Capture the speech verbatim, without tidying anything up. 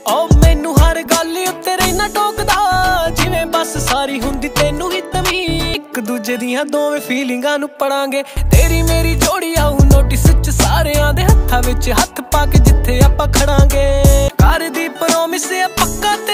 ओ मैनू हर गल उत्ते रहना टोकदा, जिवें बस सारी हुंदी तैनू ही तमी। एक दूजे दियां दोवें फीलिंगां नू पढ़ांगे, तेरी मेरी जोड़ी आऊ नोटिस च सारेयां दे हत्थां विच हत्थ पा के जिथे आपां खड़ांगे। कर दी प्रॉमिस है पक्का